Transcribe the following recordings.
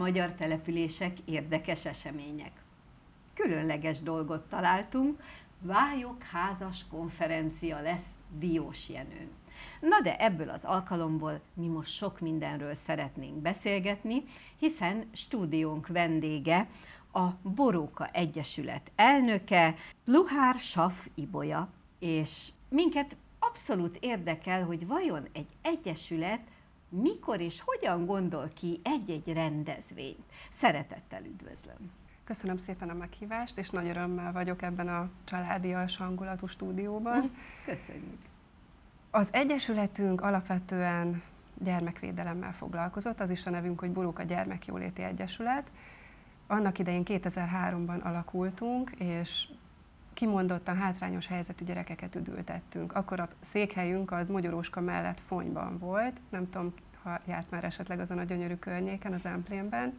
magyar települések érdekes események. Különleges dolgot találtunk, Vályok házas konferencia lesz Diósjenőn. Na de ebből az alkalomból mi most sok mindenről szeretnénk beszélgetni, hiszen stúdiónk vendége a Boróka Egyesület elnöke, Luhár Saf Ibolya, és minket abszolút érdekel, hogy vajon egy egyesület mikor és hogyan gondol ki egy-egy rendezvényt. Szeretettel üdvözlöm! Köszönöm szépen a meghívást, és nagy örömmel vagyok ebben a családias hangulatú stúdióban. Köszönjük! Az egyesületünk alapvetően gyermekvédelemmel foglalkozott, az is a nevünk, hogy Boróka Gyermekjóléti Egyesület. Annak idején 2003-ban alakultunk, és kimondottan hátrányos helyzetű gyerekeket üdültettünk. Akkor a székhelyünk az Mogyoróska mellett Fonyban volt, nem tudom, ha járt már esetleg azon a gyönyörű környéken, az Emplénben.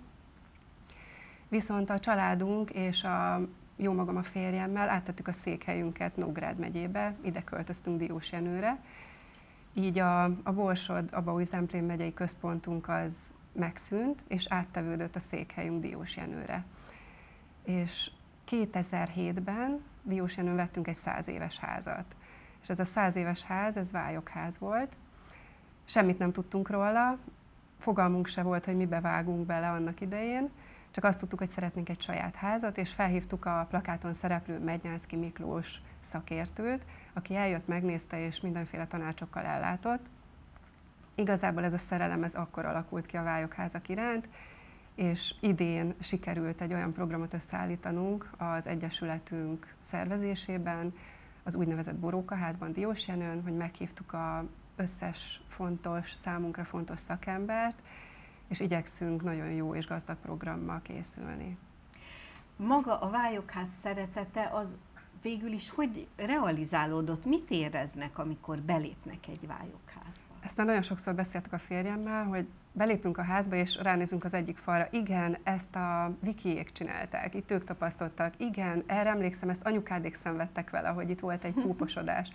Viszont a családunk és jó magam a férjemmel áttettük a székhelyünket Nógrád megyébe, ide költöztünk Diósjenőre. Így a Borsod-Abaúj-Zemplén megyei központunk az megszűnt, és áttevődött a székhelyünk Diósjenőre. És 2007-ben Diósjenőn vettünk egy 100 éves házat. És ez a 100 éves ház, ez vályokház volt. Semmit nem tudtunk róla, fogalmunk se volt, hogy mibe vágunk bele annak idején, csak azt tudtuk, hogy szeretnénk egy saját házat, és felhívtuk a plakáton szereplő Mednyánszky Miklós szakértőt, aki eljött, megnézte, és mindenféle tanácsokkal ellátott. Igazából ez a szerelem akkor alakult ki a vályokházak iránt, és idén sikerült egy olyan programot összeállítanunk az egyesületünk szervezésében, az úgynevezett Borókaházban Diósjenőn, hogy meghívtuk az összes számunkra fontos szakembert, és igyekszünk nagyon jó és gazdag programmal készülni. Maga a vályokház szeretete az végül is hogy realizálódott? Mit éreznek, amikor belépnek egy vályokházba? Ezt már nagyon sokszor beszéltük a férjemmel, hogy belépünk a házba, és ránézünk az egyik falra. Igen, ezt a Vikiék csinálták, itt ők tapasztaltak. Igen, erre emlékszem, ezt anyukádék szenvedtek vele, hogy itt volt egy púposodás.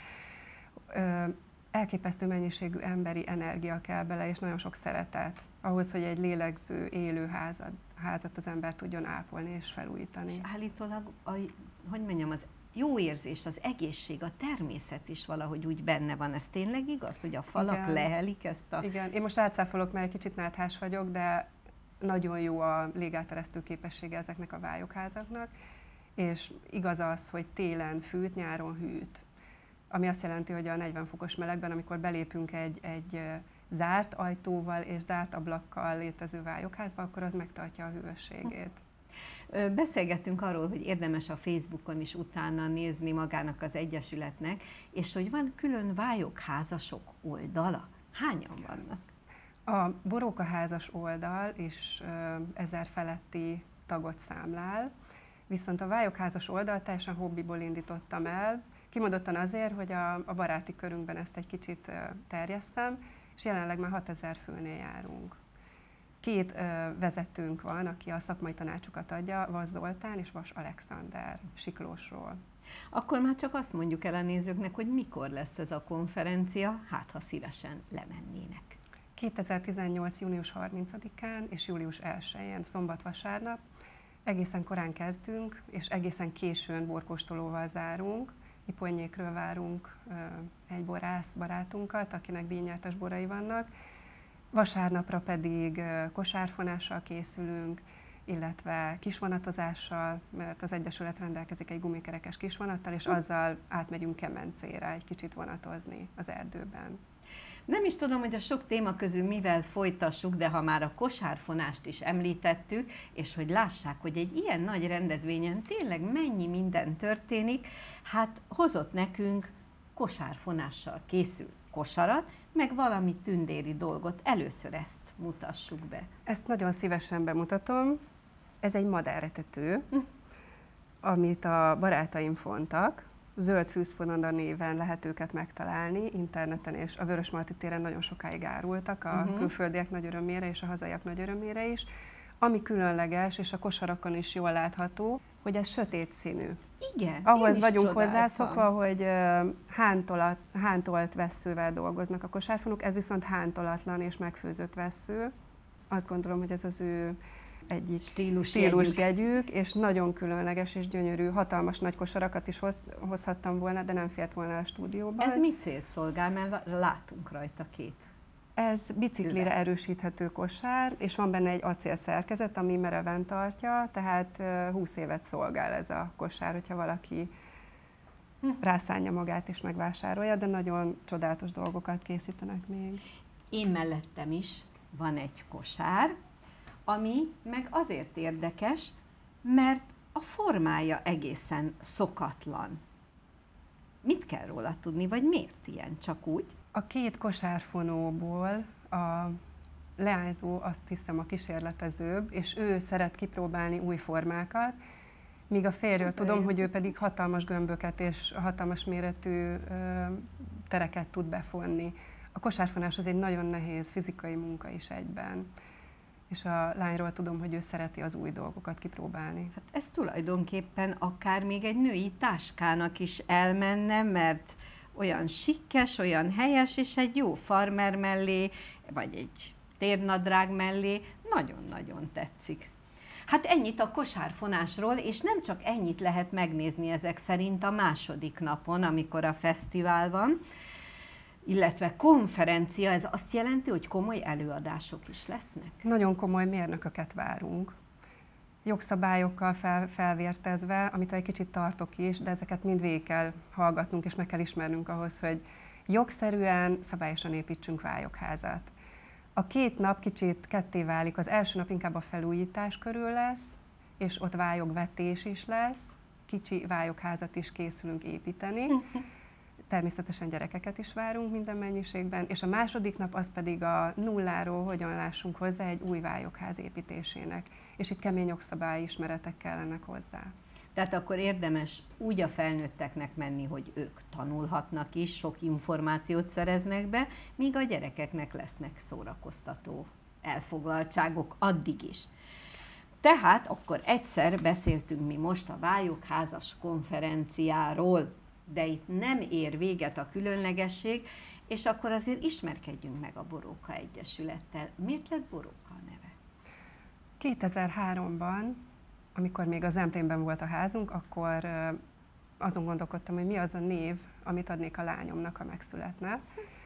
Elképesztő mennyiségű emberi energia kell bele, és nagyon sok szeretet ahhoz, hogy egy lélegző, élő házat az ember tudjon ápolni és felújítani. És állítólag, az jó érzés, az egészség, a természet is valahogy úgy benne van. Ez tényleg igaz, hogy a falak lehelik ezt a... Igen, én most átszáfolok, mert egy kicsit náthás vagyok, de nagyon jó a légáteresztő képessége ezeknek a vályokházaknak, és igaz az, hogy télen fűt, nyáron hűt. Ami azt jelenti, hogy a 40 fokos melegben, amikor belépünk egy zárt ajtóval és zárt ablakkal létező vályokházba, akkor az megtartja a hűvösségét. Beszélgettünk arról, hogy érdemes a Facebookon is utána nézni magának az egyesületnek, és hogy van külön vályokházasok oldala. Hányan vannak? A Borókaházas oldal is 1000 feletti tagot számlál, viszont a vályokházas oldal teljesen hobbiból indítottam el, kimondottan azért, hogy a baráti körünkben ezt egy kicsit terjesszem, és jelenleg már 6000 főnél járunk. 2 vezetőnk van, aki a szakmai tanácsokat adja, Vas Zoltán és Vas Alexander Siklósról. Akkor már csak azt mondjuk el a nézőknek, hogy mikor lesz ez a konferencia, hát ha szívesen lemennének. 2018. június 30-án és július 1-én, szombat-vasárnap. Egészen korán kezdünk, és egészen későn borkóstolóval zárunk. Iponyékről várunk egy borász barátunkat, akinek díjnyertes borai vannak. Vasárnapra pedig kosárfonással készülünk, illetve kisvonatozással, mert az Egyesület rendelkezik egy gumikerekes kisvonattal, és azzal átmegyünk Kemencére egy kicsit vonatozni az erdőben. Nem is tudom, hogy a sok téma közül mivel folytassuk, de ha már a kosárfonást is említettük, és hogy lássák, hogy egy ilyen nagy rendezvényen tényleg mennyi minden történik, hát hozott nekünk kosárfonással készül kosarat, meg valami tündéri dolgot. Először ezt mutassuk be. Ezt nagyon szívesen bemutatom. Ez egy madáretető, amit a barátaim fontak. Zöld fűzfonanda néven lehet őket megtalálni interneten, és a Vörösmarty téren nagyon sokáig árultak, a külföldiek nagy örömére és a hazaiak nagy örömére is. Ami különleges, és a kosarakon is jól látható, hogy ez sötét színű. Igen, ahhoz vagyunk hozzászokva, hogy hántolt vesszővel dolgoznak a kosárfonók, ez viszont hántolatlan és megfőzött vessző. Azt gondolom, hogy ez az ő egyik stílusjegyük, stílusjegyük, és nagyon különleges és gyönyörű, hatalmas nagy kosarakat is hozhattam volna, de nem fért volna a stúdióban. Ez mi célt szolgál, mert látunk rajta két? Ez biciklire üveg. Erősíthető kosár, és van benne egy acélszerkezet, ami mereven tartja, tehát 20 évet szolgál ez a kosár, hogyha valaki rászánja magát és megvásárolja, de nagyon csodálatos dolgokat készítenek még. Én mellettem is van egy kosár, ami meg azért érdekes, mert a formája egészen szokatlan. Mit kell róla tudni, vagy miért ilyen, csak úgy? A két kosárfonóból a leányzó, azt hiszem, a kísérletezőbb, és ő szeret kipróbálni új formákat, míg a férjről tudom, hogy ő pedig hatalmas gömböket és hatalmas méretű tereket tud befonni. A kosárfonás az egy nagyon nehéz fizikai munka is egyben. És a lányról tudom, hogy ő szereti az új dolgokat kipróbálni. Hát ez tulajdonképpen akár még egy női táskának is elmenne, mert olyan sikkes, olyan helyes, és egy jó farmer mellé, vagy egy térnadrág mellé nagyon-nagyon tetszik. Hát ennyit a kosárfonásról, és nem csak ennyit lehet megnézni ezek szerint a második napon, amikor a fesztivál van, illetve konferencia, ez azt jelenti, hogy komoly előadások is lesznek? Nagyon komoly mérnököket várunk. Jogszabályokkal felvértezve, amit egy kicsit tartok is, de ezeket mind végig kell hallgatnunk, és meg kell ismernünk ahhoz, hogy jogszerűen, szabályosan építsünk vályokházat. A két nap kicsit ketté válik, az első nap inkább a felújítás körül lesz, és ott vályogvetés is lesz, kicsi vályokházat is készülünk építeni. Természetesen gyerekeket is várunk minden mennyiségben, és a második nap az pedig a nulláról hogyan lássunk hozzá egy új vályogház építésének. És itt kemény jogszabályi ismeretek kellenek hozzá. Tehát akkor érdemes úgy a felnőtteknek menni, hogy ők tanulhatnak is, sok információt szereznek be, míg a gyerekeknek lesznek szórakoztató elfoglaltságok addig is. Tehát akkor egyszer beszéltünk mi most a vályokházas konferenciáról, de itt nem ér véget a különlegesség, és akkor azért ismerkedjünk meg a Boróka Egyesülettel. Miért lett Boróka a neve? 2003-ban, amikor még a Zemplénben volt a házunk, akkor azon gondolkodtam, hogy mi az a név, amit adnék a lányomnak, ha megszületne.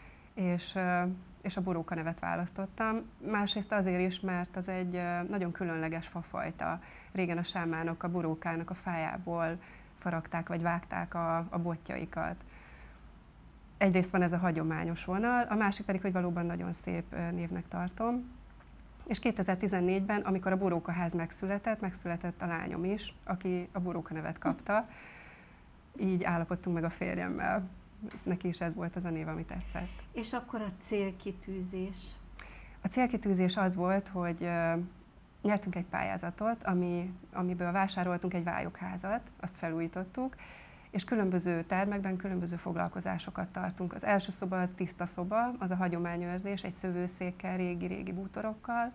És a Boróka nevet választottam. Másrészt azért is, mert az egy nagyon különleges fafajta. Régen a sámánok a borókának a fájából faragták vagy vágták a botjaikat. Egyrészt van ez a hagyományos vonal, a másik pedig, hogy valóban nagyon szép névnek tartom. És 2014-ben, amikor a Borókaház megszületett a lányom is, aki a Boróka nevet kapta. Így állapodtunk meg a férjemmel. Neki is ez volt az a név, ami tetszett. És akkor a célkitűzés? A célkitűzés az volt, hogy nyertünk egy pályázatot, amiből vásároltunk egy vályokházat, azt felújítottuk, és különböző termekben különböző foglalkozásokat tartunk. Az első szoba az tiszta szoba, az a hagyományőrzés, egy szövőszékkel, régi bútorokkal.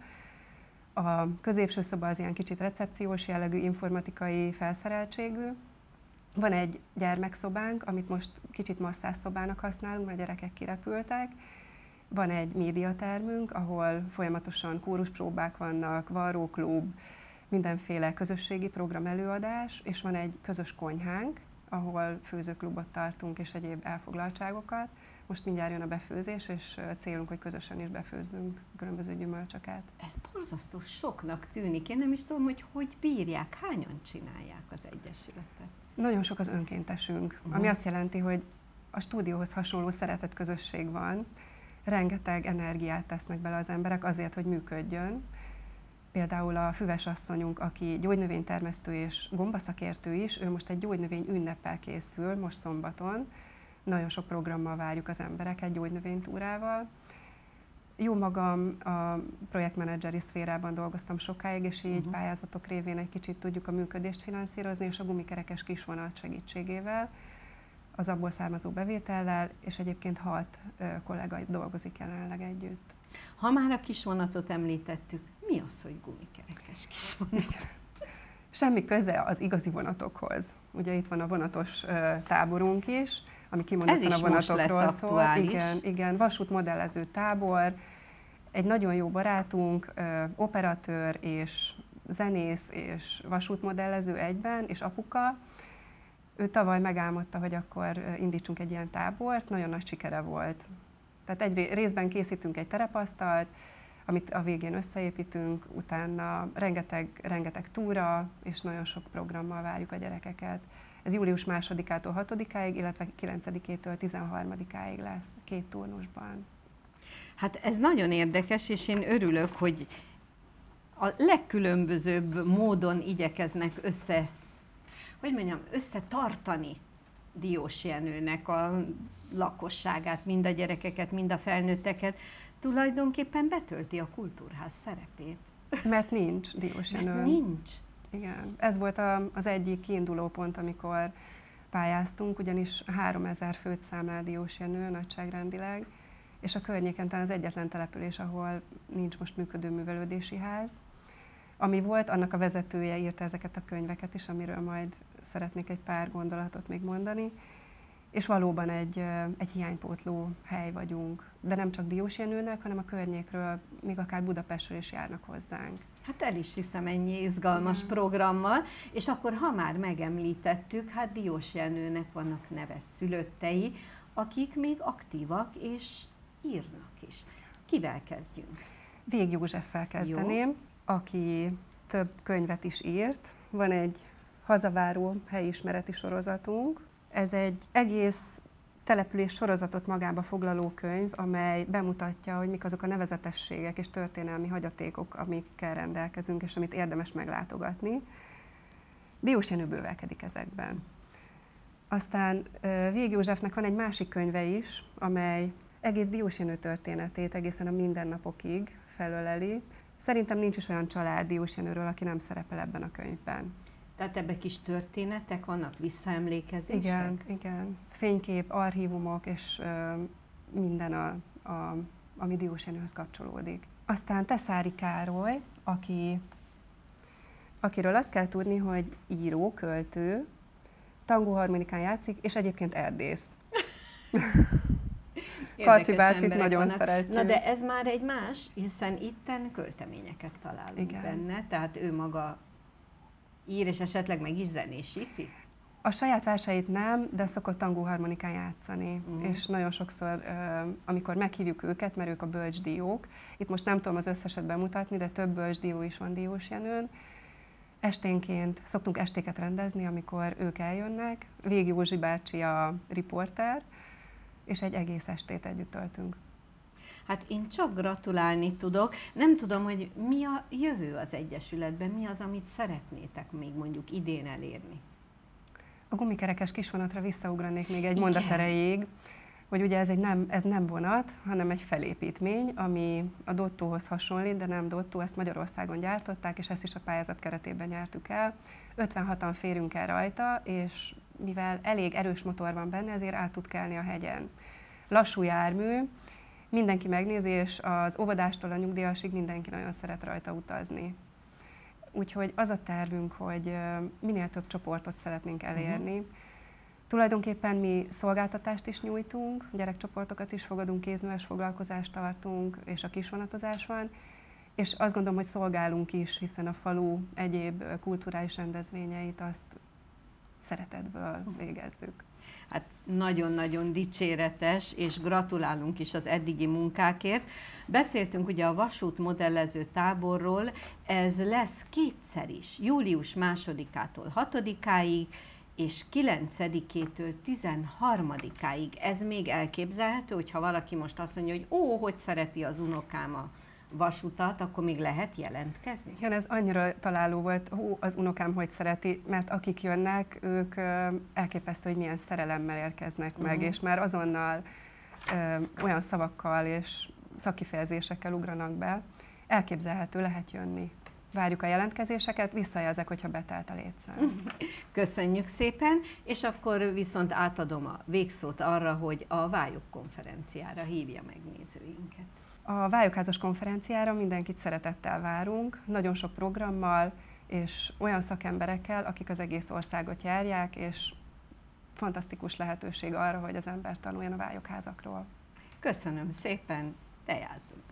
A középső szoba az ilyen kicsit recepciós jellegű, informatikai felszereltségű. Van egy gyermekszobánk, amit most kicsit masszás szobának használunk, mert a gyerekek kirepültek. Van egy médiatermünk, ahol folyamatosan kóruspróbák vannak, varróklub, mindenféle közösségi program előadás, és van egy közös konyhánk, ahol főzőklubot tartunk és egyéb elfoglaltságokat. Most mindjárt jön a befőzés, és célunk, hogy közösen is befőzzünk különböző gyümölcsöket. Ez borzasztó soknak tűnik. Én nem is tudom, hogy bírják, hányan csinálják az Egyesületet? Nagyon sok az önkéntesünk, ami azt jelenti, hogy a stúdióhoz hasonló szeretett közösség van, rengeteg energiát tesznek bele az emberek azért, hogy működjön. Például a füves asszonyunk, aki gyógynövénytermesztő és gombaszakértő is, ő most egy gyógynövény ünneppel készül, most szombaton. Nagyon sok programmal várjuk az embereket, gyógynövénytúrával. Jó magam a projektmenedzseri szférában dolgoztam sokáig, és így pályázatok révén egy kicsit tudjuk a működést finanszírozni, és a gumikerekes kisvonat segítségével, az abból származó bevétellel, és egyébként 6 kollega dolgozik jelenleg együtt. Ha már a kisvonatot említettük, mi az, hogy gumikerekes kisvonat? Semmi köze az igazi vonatokhoz. Ugye itt van a vonatos táborunk is, ami kimondottan a vonatokról szól. Igen, vasútmodellező tábor. Egy nagyon jó barátunk, operatőr és zenész és vasútmodellező egyben, és apuka. Ő tavaly megálmodta, hogy akkor indítsunk egy ilyen tábort, nagyon nagy sikere volt. Tehát egy részben készítünk egy terepasztalt, amit a végén összeépítünk, utána rengeteg túra, és nagyon sok programmal várjuk a gyerekeket. Ez július 2-től 6-áig, illetve 9-től 13-áig lesz 2 turnusban. Hát ez nagyon érdekes, és én örülök, hogy a legkülönbözőbb módon igyekeznek összetartani Diós Jenőnek a lakosságát, mind a gyerekeket, mind a felnőtteket. Tulajdonképpen betölti a kultúrház szerepét. Mert nincs Diós Jenő. Mert nincs. Igen, ez volt az egyik kiinduló pont, amikor pályáztunk, ugyanis 3000 főt számlál Diós Jenő nagyságrendileg, és a környéken talán az egyetlen település, ahol nincs most működő művelődési ház. Ami volt, annak a vezetője írta ezeket a könyveket is, amiről majd szeretnék egy pár gondolatot még mondani. És valóban egy hiánypótló hely vagyunk. De nem csak Diós Jenőnek, hanem a környékről, még akár Budapestről is járnak hozzánk. Hát el is hiszem, ennyi izgalmas programmal, és akkor, ha már megemlítettük, hát Diós Jenőnek vannak neves szülöttei, akik még aktívak és írnak is. Kivel kezdjünk? Vég Józseffel kezdeném, aki több könyvet is írt. Van egy hazaváró helyismereti sorozatunk. Ez egy egész település sorozatot magába foglaló könyv, amely bemutatja, hogy mik azok a nevezetességek és történelmi hagyatékok, amikkel rendelkezünk, és amit érdemes meglátogatni. Diós Jenő bővelkedik ezekben. Aztán Vég Józsefnek van egy másik könyve is, amely egész Diós Jenő történetét egészen a mindennapokig felöleli. Szerintem nincs is olyan család Diós Jenőről, aki nem szerepel ebben a könyvben. Tehát ebben kis történetek vannak, visszaemlékezések? Igen. Fénykép, archívumok és minden, ami Diós Jenőhöz kapcsolódik. Aztán Teszári Károly, akiről azt kell tudni, hogy író, költő, tangóharmonikán játszik, és egyébként erdész. Karcsi bácsit nagyon szeretjük. Na de ez már egy más, hiszen itten költeményeket találunk benne, tehát ő maga ír, és esetleg meg is zenésíti? A saját verseit nem, de szokott tangóharmonikán játszani. És nagyon sokszor, amikor meghívjuk őket, mert ők a bölcsdiók, itt most nem tudom az összeset bemutatni, de több bölcsdió is van Diós Jenőn. Esténként szoktunk estéket rendezni, amikor ők eljönnek. Vég Józsi bácsi a riporter, és egy egész estét együtt töltünk. Hát én csak gratulálni tudok. Nem tudom, hogy mi a jövő az Egyesületben, mi az, amit szeretnétek még mondjuk idén elérni? A gumikerekes kisvonatra visszaugranék még egy mondat erejéig, hogy ugye ez nem vonat, hanem egy felépítmény, ami a Dottóhoz hasonlít, de nem Dottó, ezt Magyarországon gyártották, és ezt is a pályázat keretében nyertük el. 56-an férünk el rajta, és mivel elég erős motor van benne, ezért át tud kelni a hegyen. Lassú jármű, mindenki megnézi, és az óvodástól a nyugdíjasig mindenki nagyon szeret rajta utazni. Úgyhogy az a tervünk, hogy minél több csoportot szeretnénk elérni. Tulajdonképpen mi szolgáltatást is nyújtunk, gyerekcsoportokat is fogadunk, kézműves foglalkozást tartunk, és a kisvonatozás van. És azt gondolom, hogy szolgálunk is, hiszen a falu egyéb kulturális rendezvényeit azt szeretetből végezzük. Hát nagyon-nagyon dicséretes, és gratulálunk is az eddigi munkákért. Beszéltünk ugye a vasútmodellező táborról, ez lesz kétszer is, július 2-től 6-áig, és 9-től 13-áig. Ez még elképzelhető, hogyha valaki most azt mondja, hogy hogy szereti az unokám a vasutat, akkor még lehet jelentkezni? Igen, ez annyira találó volt, az unokám hogy szereti, mert akik jönnek, ők elképesztő, hogy milyen szerelemmel érkeznek meg, és már azonnal olyan szavakkal és szakkifejezésekkel ugranak be. Elképzelhető, lehet jönni. Várjuk a jelentkezéseket, visszajelzek, hogyha betelt a létszám. Köszönjük szépen, és akkor viszont átadom a végszót arra, hogy a Vályok konferenciára hívja meg nézőinket. A Vályokházas konferenciára mindenkit szeretettel várunk, nagyon sok programmal és olyan szakemberekkel, akik az egész országot járják, és fantasztikus lehetőség arra, hogy az ember tanuljon a vályokházakról. Köszönöm szépen, tejázzunk!